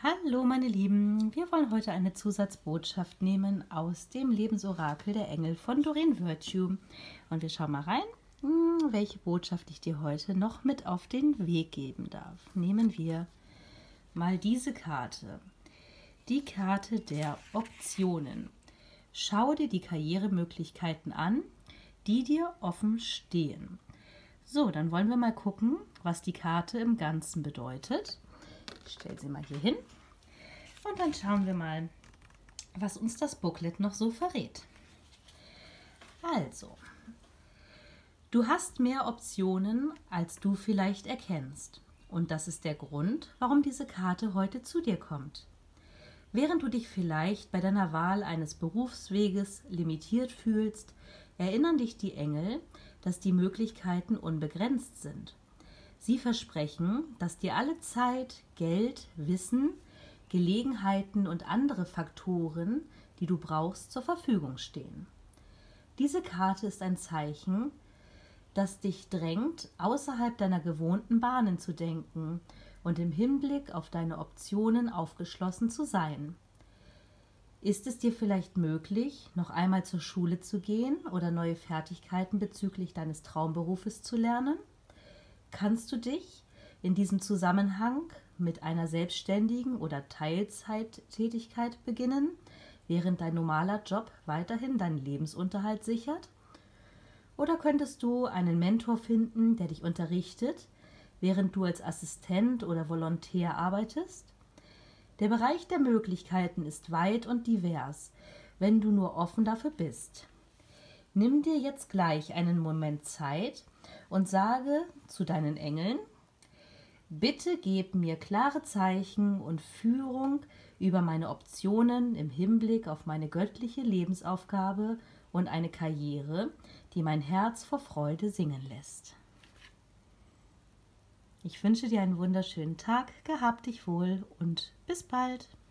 Hallo meine Lieben, wir wollen heute eine Zusatzbotschaft nehmen aus dem Lebensorakel der Engel von Doreen Virtue. Und wir schauen mal rein, welche Botschaft ich dir heute noch mit auf den Weg geben darf. Nehmen wir mal diese Karte. Die Karte der Optionen. Schau dir die Karrieremöglichkeiten an, die dir offen stehen. So, dann wollen wir mal gucken, was die Karte im Ganzen bedeutet. Ich stelle sie mal hier hin und dann schauen wir mal, was uns das Booklet noch so verrät. Also, du hast mehr Optionen, als du vielleicht erkennst. Und das ist der Grund, warum diese Karte heute zu dir kommt. Während du dich vielleicht bei deiner Wahl eines Berufsweges limitiert fühlst, erinnern dich die Engel, dass die Möglichkeiten unbegrenzt sind. Sie versprechen, dass dir alle Zeit, Geld, Wissen, Gelegenheiten und andere Faktoren, die du brauchst, zur Verfügung stehen. Diese Karte ist ein Zeichen, das dich drängt, außerhalb deiner gewohnten Bahnen zu denken und im Hinblick auf deine Optionen aufgeschlossen zu sein. Ist es dir vielleicht möglich, noch einmal zur Schule zu gehen oder neue Fertigkeiten bezüglich deines Traumberufes zu lernen? Kannst du dich in diesem Zusammenhang mit einer selbstständigen oder Teilzeittätigkeit beginnen, während dein normaler Job weiterhin deinen Lebensunterhalt sichert? Oder könntest du einen Mentor finden, der dich unterrichtet, während du als Assistent oder Volontär arbeitest? Der Bereich der Möglichkeiten ist weit und divers, wenn du nur offen dafür bist. Nimm dir jetzt gleich einen Moment Zeit und sage zu deinen Engeln: Bitte gib mir klare Zeichen und Führung über meine Optionen im Hinblick auf meine göttliche Lebensaufgabe und eine Karriere, die mein Herz vor Freude singen lässt. Ich wünsche dir einen wunderschönen Tag, gehab dich wohl und bis bald.